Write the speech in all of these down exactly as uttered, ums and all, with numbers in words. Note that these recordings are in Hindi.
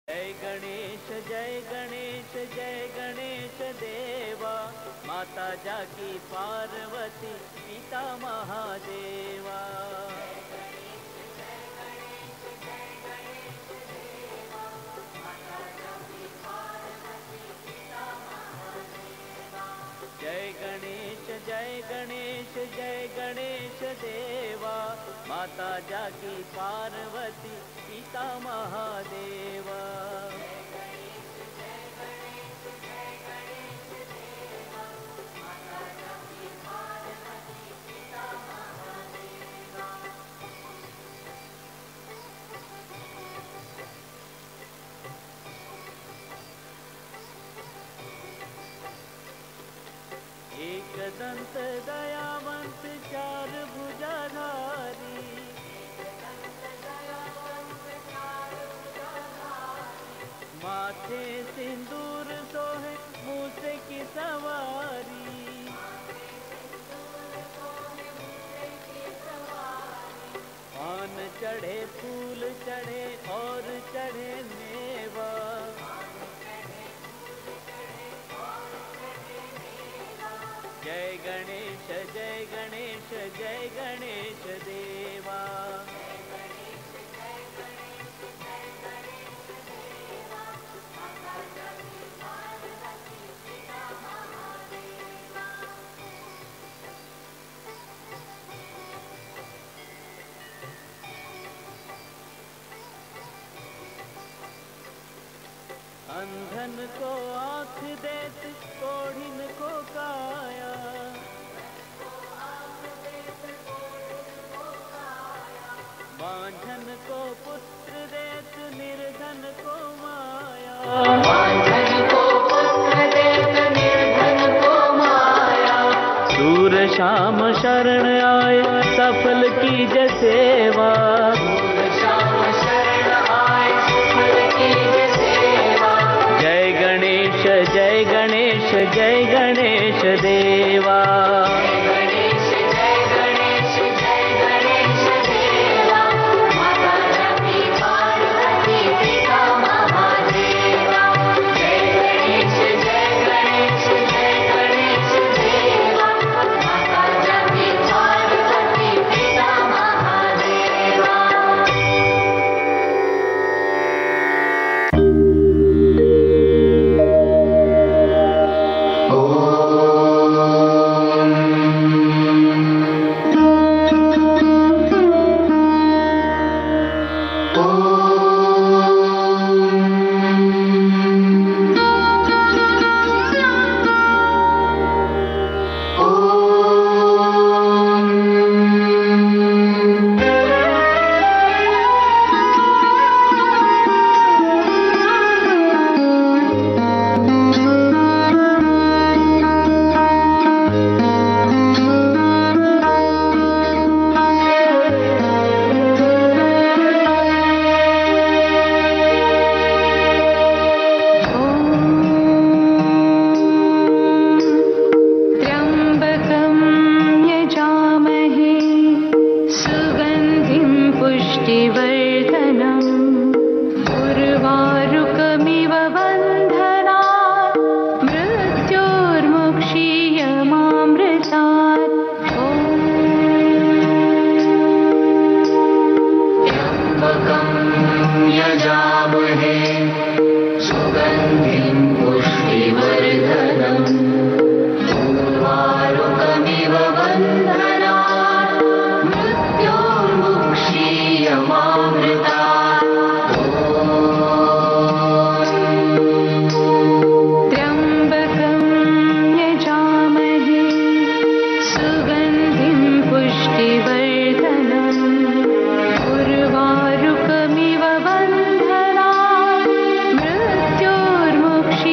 जय गणेश जय गणेश जय गणेश देवा, माता जाकी पार्वती पिता महादेवा। जय गणेश जय गणेश जय गणेश देवा, माता जाकी पार्वती पिता महादेवा। एक दंत दयावंत चार भुजाधारी, माथे सिंदूर सोहे मूसे की सवारी। पान चढ़े फूल चढ़े और चढ़े मेवा, जय गणेश जय गणेश जय गणेश देवा। अंधन को आँख देत कोढ़िन को काया, बांझन को पुत्र देत निर्धन को माया। बांझन को पुत्र देत निर्धन को माया, सूर शाम शरण आए सफल की सेवा। सूर शाम शरण आए सफल की सेवा, जय गणेश जय गणेश जय गणेश देवा। उर्वारुकमिव बन्धनात् मृत्योर्मुक्षीयमामृतात्।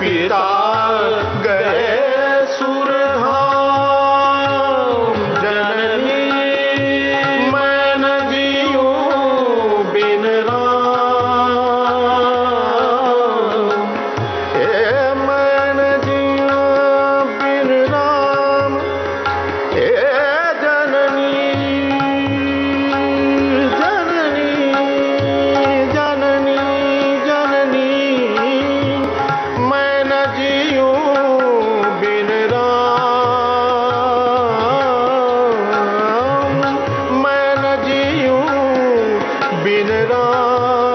पिता गए सुरधाम जननी मैं न जीऊं बिन राम हे मैं न जीऊं बिन राम हे जननी जननी जननी जननी मैं न जीऊं बिन राम मैं न जीऊं बिन राम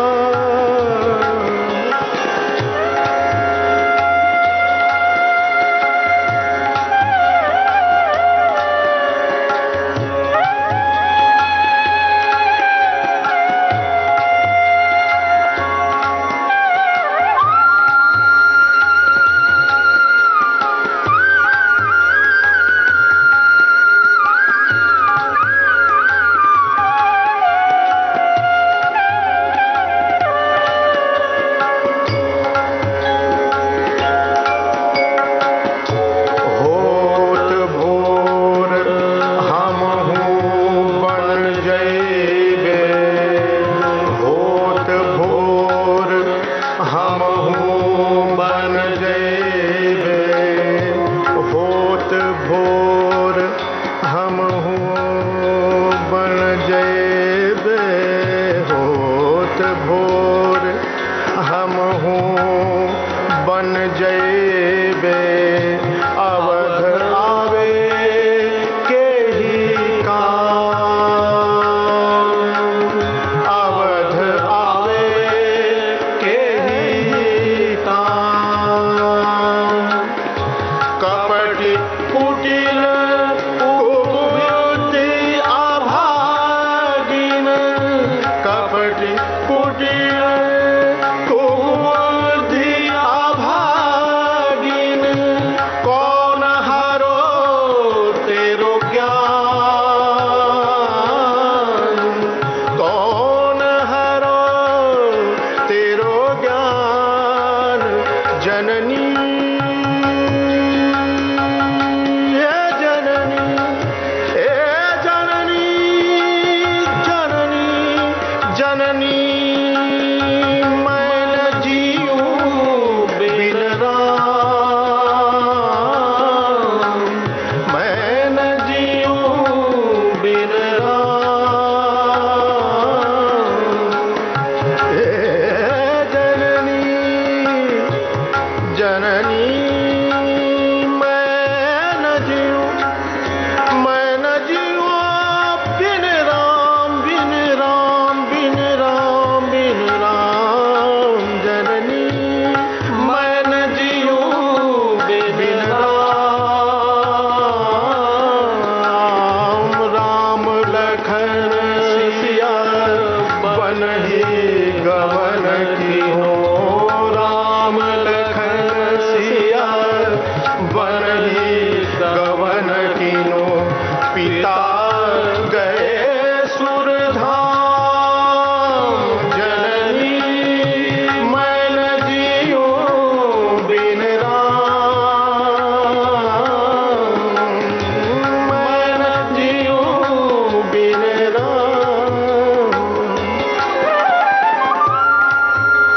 होत भोर हमहु बन जइबे होत भोर हमहु बन जइबे होत भोर हमहु बन जइबे होत भोर हमहु बन जइबे अवध आवे के ही काम अवध आवे के ही काम कपटी कुटिल कुबुद्धि अभागिन कपटी कुटिल कुबुद्धि अभागिन कौन हरो तेरो ज्ञान कौन हरो तेरो ज्ञान जननी हे जननी हे जननी जननी जननी मैं न जीऊं बिन राम मैं न जीऊं बिन राम हे जननी जननी मैं न जीऊं मैं न जीऊं बिन राम बिन राम बिन राम बिन राम जननी मैं न जीऊं बिन राम राम लखन सिया बनहि गवन की हो राम लखन सिया बनहि गवन कीनो पिता गए सुरधाम जननी मैं न जीऊं बिन राम मैं न जीऊं बिन राम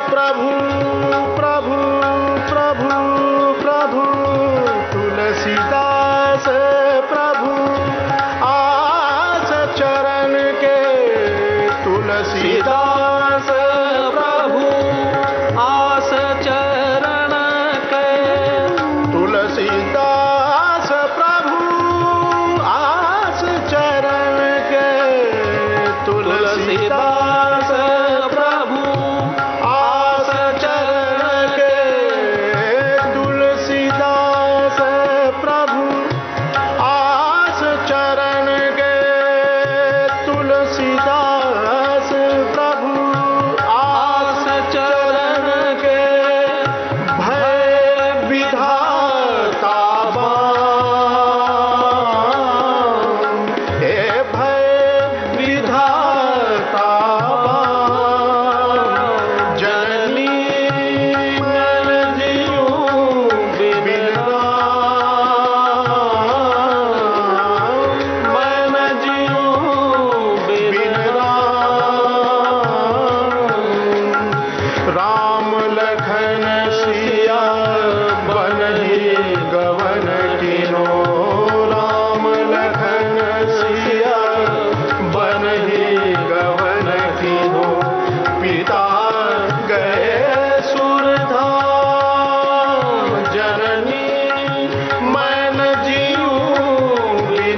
प्रभु प्रभु प्रभु प्रभु तुलसीदास प्रभु आस चरण के तुलसीदास प्रभु आस चरण के तुलसीदास प्रभु आस चरण के तुलसीदास प्रभु आस चरण के तुलसीदास प्रभु आस चरण के तुलसीदास प्रभु आस चरण के भय विधाता बाम हे भय विधाता बाम जननी मन जियो बिन राम मन जियो बिन राम राम लखन सिया बनहि गवन किनो राम लखन सिया बनहि गवन किनो पिता गए सुरधाम जननी मन जियो बिन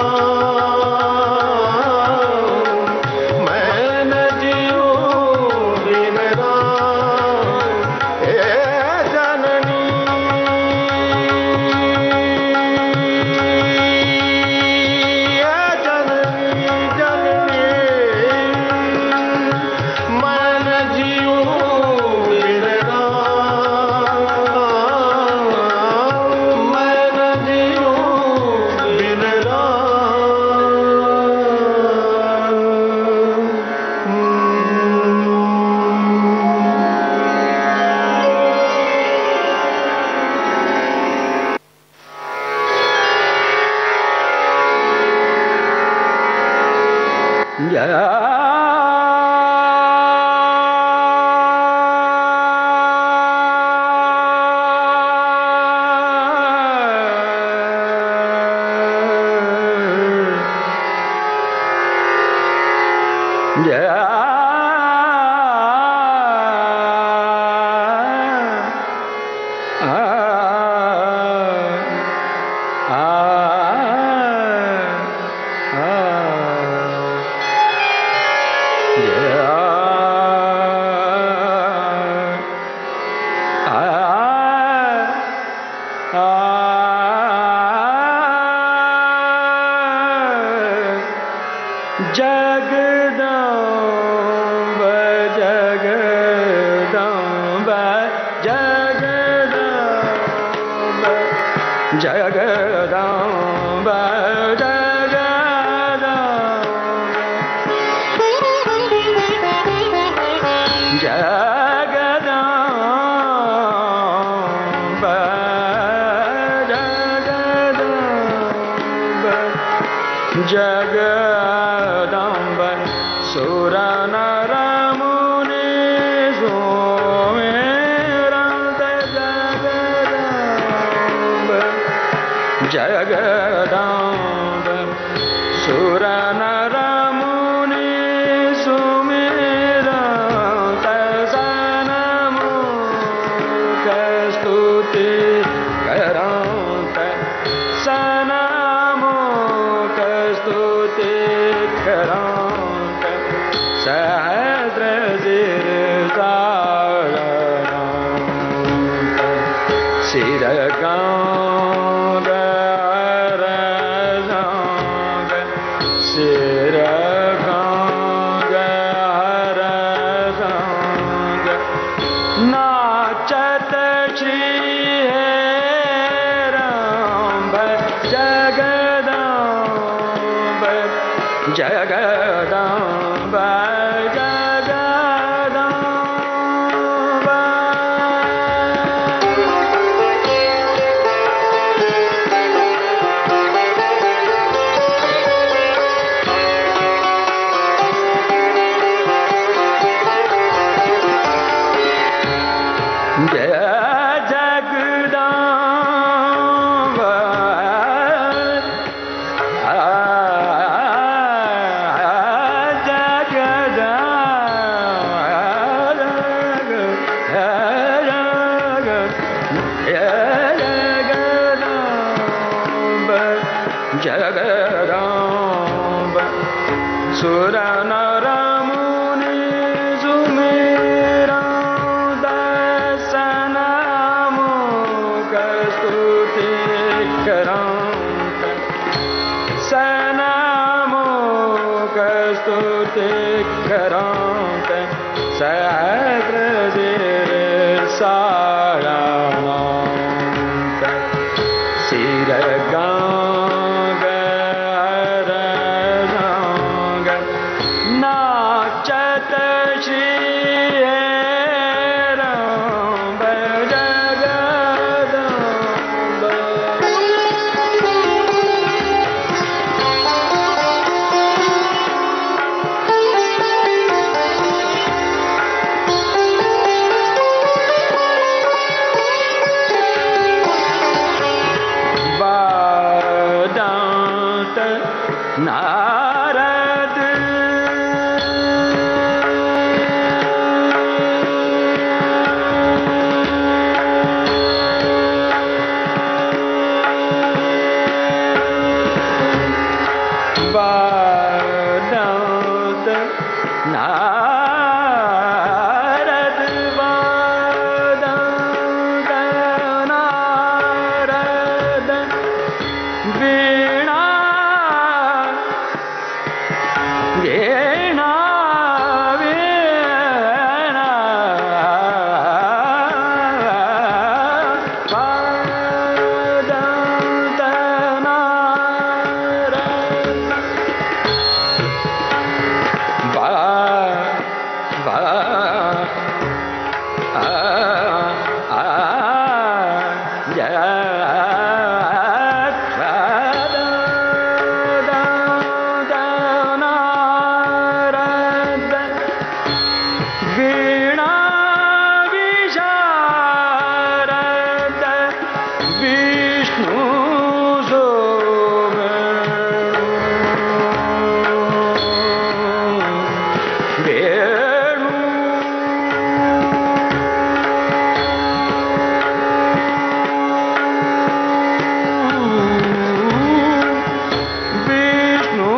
राम मन जियो बिन राम हे जननी हे जननी जननी मन जियो बिन राम मन जियो बिन जगदम्ब जगदम्ब जगदम्ब जगदम्ब जगदम्ब जगदम्ब जगदम्ब सुर नर मुनि सुमेरन्त जगदम्ब जगदम्ब सुर नर मुनि सुमेरन्त सनमुख स्तुति करन्त सनमुख स्तुति करन्त सहस्र शिर गंग रंग शिर गंग रंग नाचत श्री हेरंब जगदम्ब जगदम्ब सुर नर मुनि सुमेरा दर्शन मुख स्तुति करंत सनमुख स्तुति करंत सहस्र सारानंत सिर गंग रंग नाचत श्री राम जगदम्ब नारद वादंत नारद वादंत नारद वीणा वीणा वीणा वादंत नारद वा वा आ आ जय वीणा विशारद विष्णु वेणु विष्णु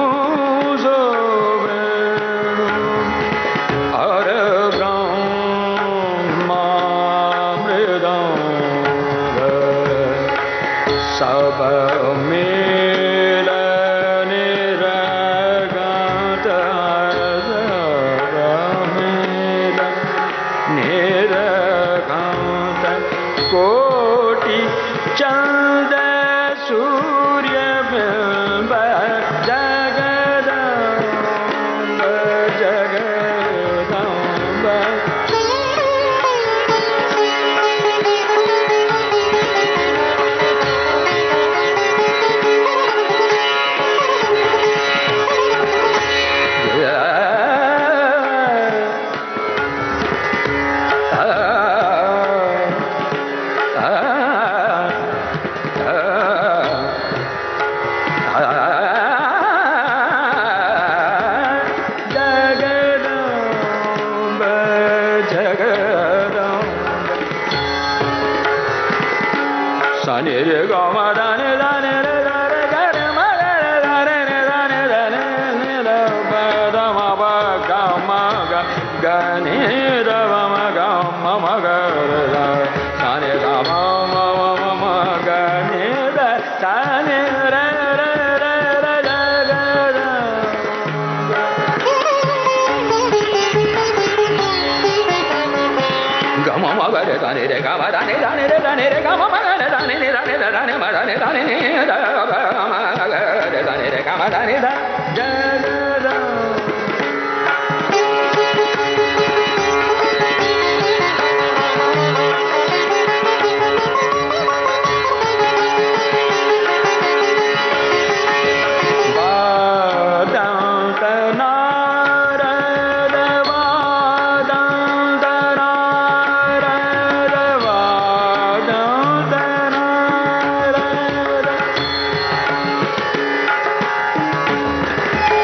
हर सब मेल निरगत सब मेल निरगत कोटि चंद सूर्य बिंब जगदम्ब जगदम्ब जगदम्ब जगदम्ब सनि रे ग म दानि दानि रे दा रे ग रे म रे रे दा रे रे दा नि दा नि नि द प द म प ग म ग ग नि द प म ग म म ग रे दा दा नि द म म म म ग नि द दा नि रे रे रे रे जगदम्ब ग म म ग रे दा नि रे ग म दा नि दा नि रे दा नि रे ग म म ग रे दा नि नि दा नि दा दा नि म दा नि दा नि नि द ग म ग रे दा नि रे ग म दा नि दा जगदम्ब वादंत नारद वादंत नारद वादंत नारद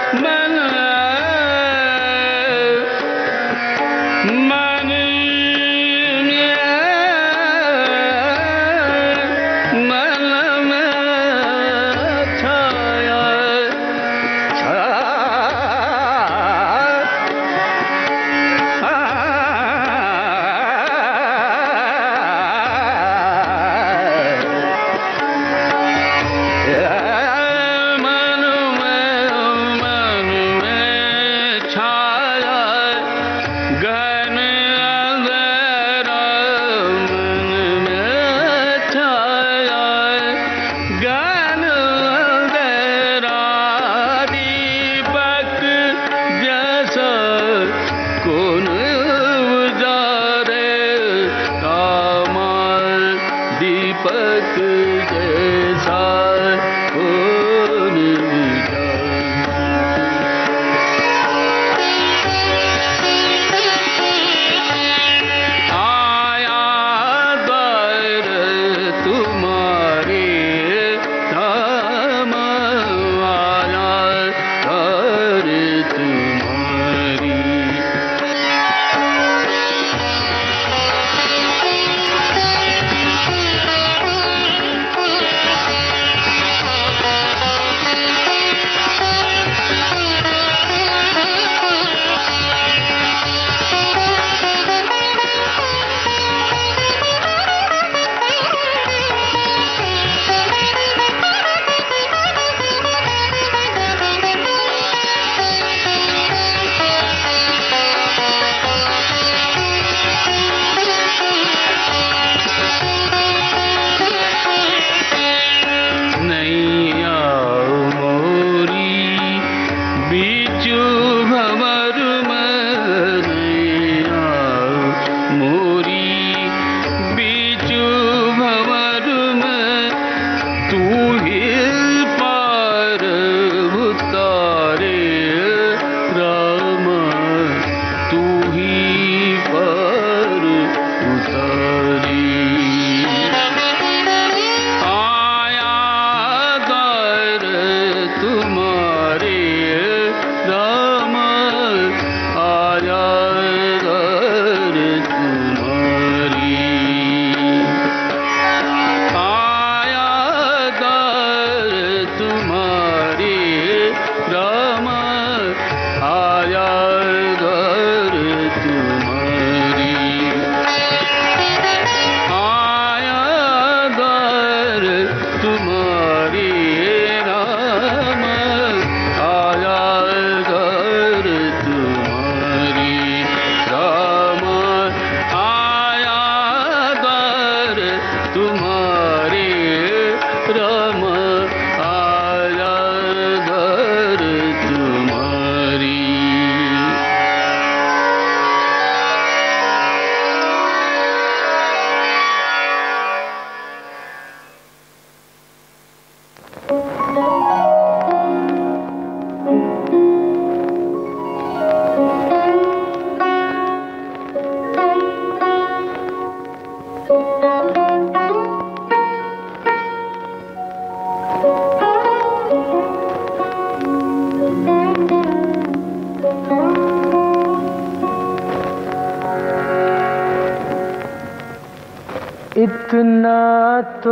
इतना तो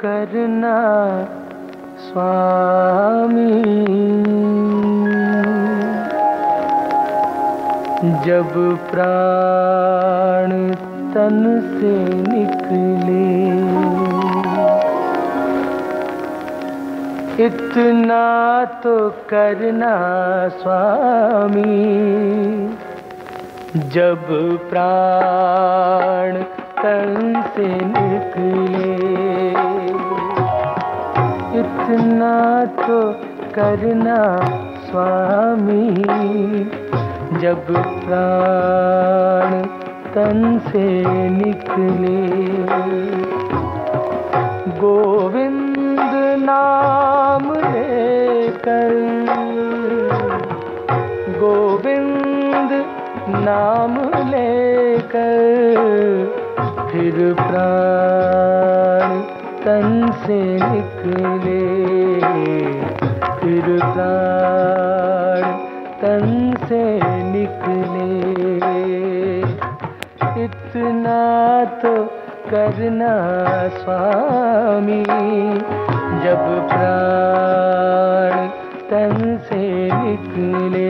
करना स्वामी, जब प्राण तन से निकले। इतना तो करना स्वामी, जब प्राण तन से निकले। इतना तो करना स्वामी, जब प्राण तन से निकले। गोविंद नाम लेकर, गोविंद नाम लेकर, फिर प्राण तन से निकले। फिर प्राण तन से निकले। इतना तो करना स्वामी, जब प्राण तन से निकले।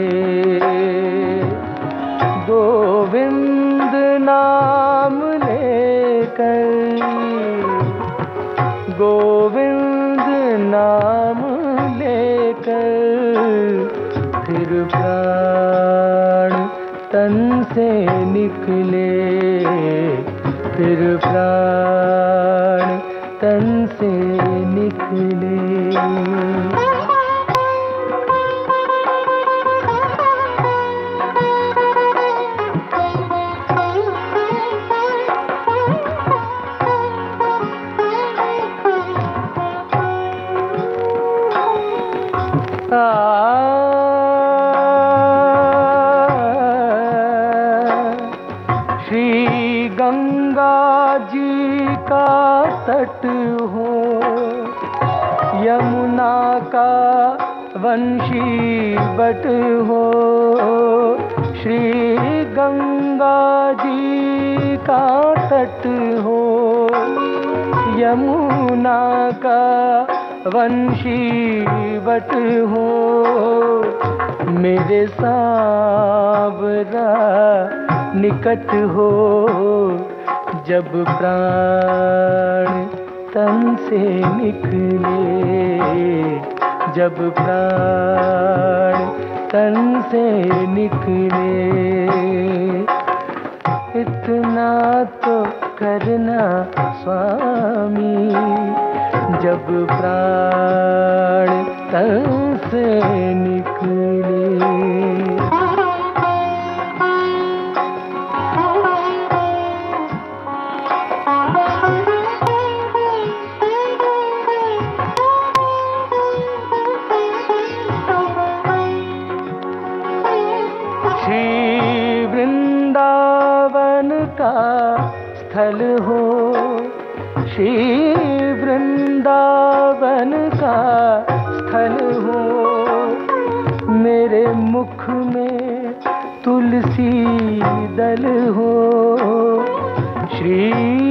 गोविंद नाम लेकर, गोविंद नाम लेकर, फिर प्राण तन से निकले। फिर प्राण तन से निकले। श्री गंगा जी का तट हो, यमुना का वंशी बट हो। श्री गंगा जी का तट हो, यमुना का वंशी बट हो। मेरे सांवरा निकट हो, जब प्राण तन से निकले। जब प्राण तन से निकले। इतना तो करना स्वामी, जब प्राण तन से निकले। श्री वृंदावन का स्थल हो, श्री वृंदावन का स्थल हो। मेरे मुख में तुलसी दल हो, श्री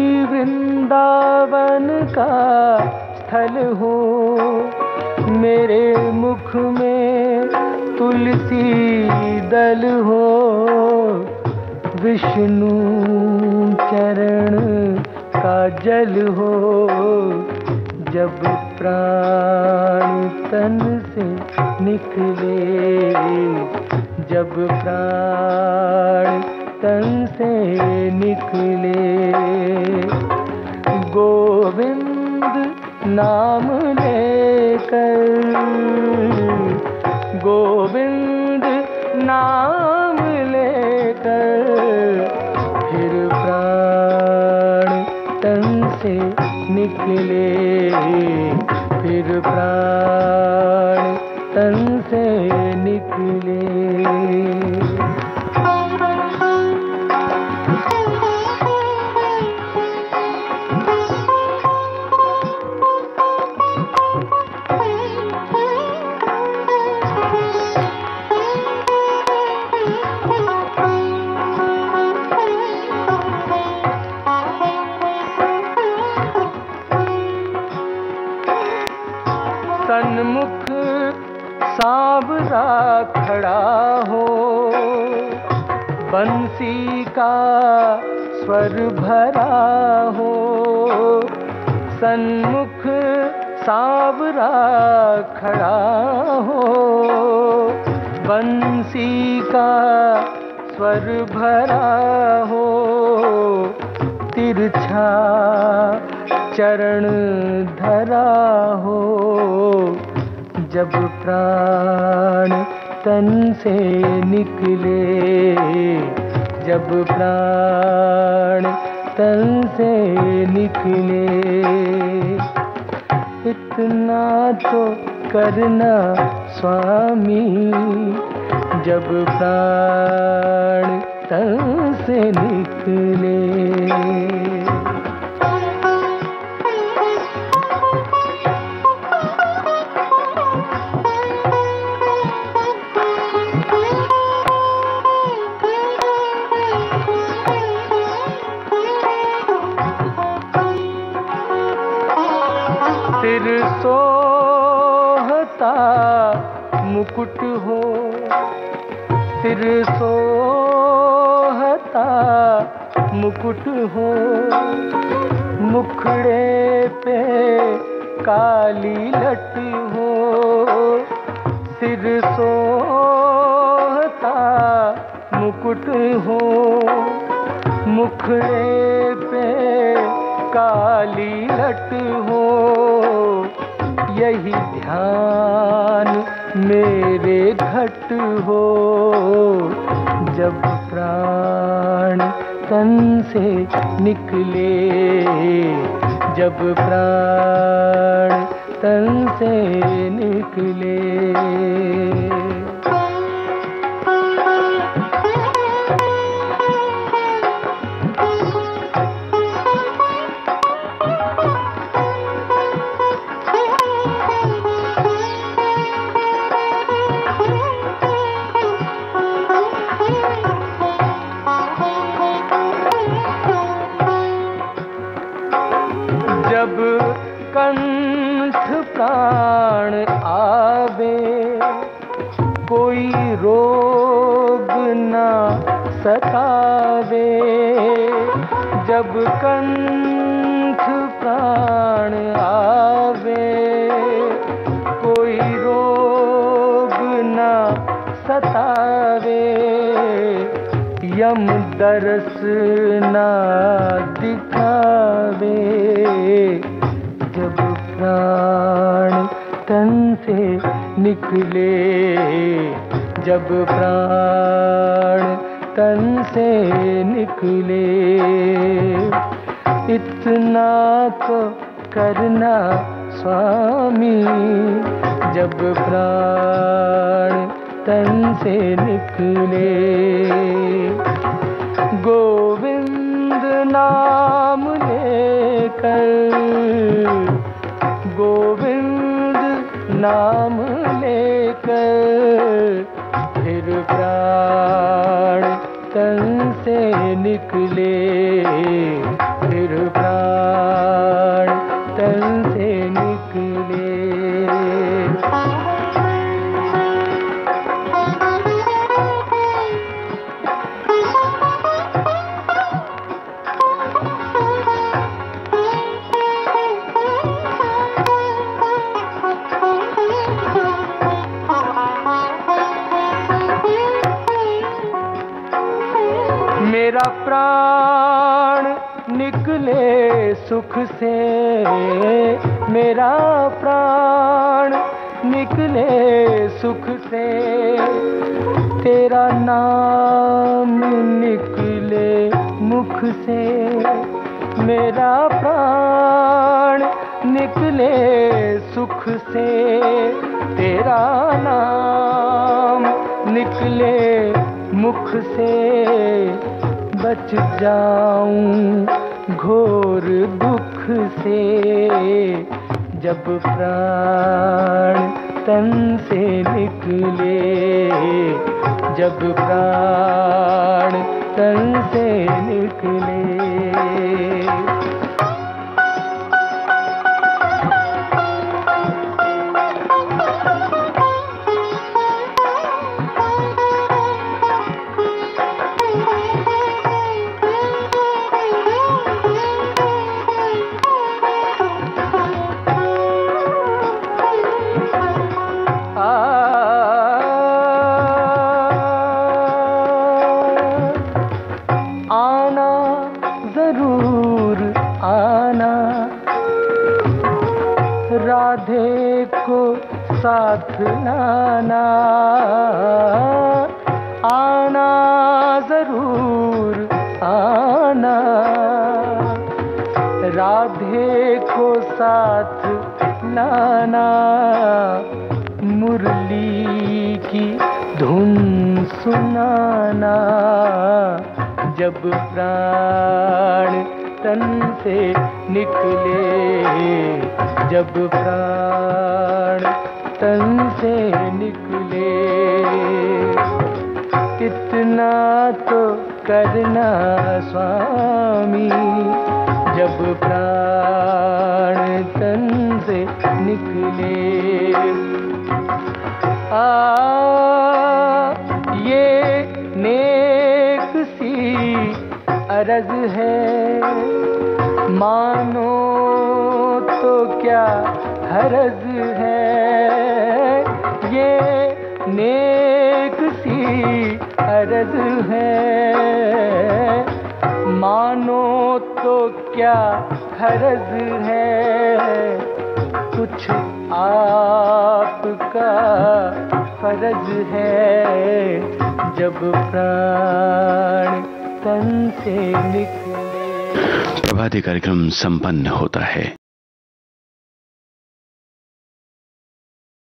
वृंदावन का स्थल हो। मेरे मुख में तुलसी दल हो। विष्णु चरण का जल हो, जब प्राण तन से निकले। जब प्राण तन से निकले। गोविंद नाम लेकर, गोविंद नाम लेकर, फिर प्राण तन से निकले। फिर प्राण तन से निकले। सन्मुख सांवरा खड़ा हो, बंसी का स्वर भरा हो। सन्मुख सांवरा खड़ा हो, बंसी का स्वर भरा हो। तिरछा चरण धरा हो, जब प्राण तन से निकले। जब प्राण तन से निकले। इतना तो करना स्वामी, जब प्राण तन से निकले। सोहता मुकुट हो, सिर सोहता मुकुट हो, मुखड़े पे काली लट हो, सिर सोहता मुकुट हो, मुखड़े पे काली लट हो, यही ध्यान मेरे घट हो, जब प्राण तन से निकले, जब प्राण तन से निकले। जब कंठ प्राण आवे, कोई रोग न सतावे, जब कंठ प्राण आवे, कोई रोग न सतावे, यम दरस न दिखावे, जब प्राण तन से निकले, जब प्राण तन से निकले। इतना तो करना स्वामी, जब प्राण तन से निकले। गोविंद नाम लेकर, गोविंद नाम लेकर, फिर प्राण तन से निकले, फिर प्राण तन से निकले। मेरा प्राण निकले सुख से, मेरा प्राण निकले सुख से, तेरा नाम निकले मुख से, मेरा प्राण निकले सुख से, तेरा नाम निकले मुख से, बच जाऊं घोर दुख से, जब प्राण तन से निकले, जब प्राण तन से निकले। आना जरूर आना, राधे को साथ लाना, आना जरूर आना, राधे को साथ लाना, मुरली की धुन सुनाना, जब प्राण तन से निकले, जब प्राण तन से निकले। इतना तो करना स्वामी, जब प्राण तन से निकले। आ ये नेक सी अर्ज है, मानो तो क्या हरज है। ये नेक सी अर्ज है, मानो तो क्या हरज है। कुछ आपका फर्ज है, जब प्राण तन से निकले। प्रभाती कार्यक्रम संपन्न होता है।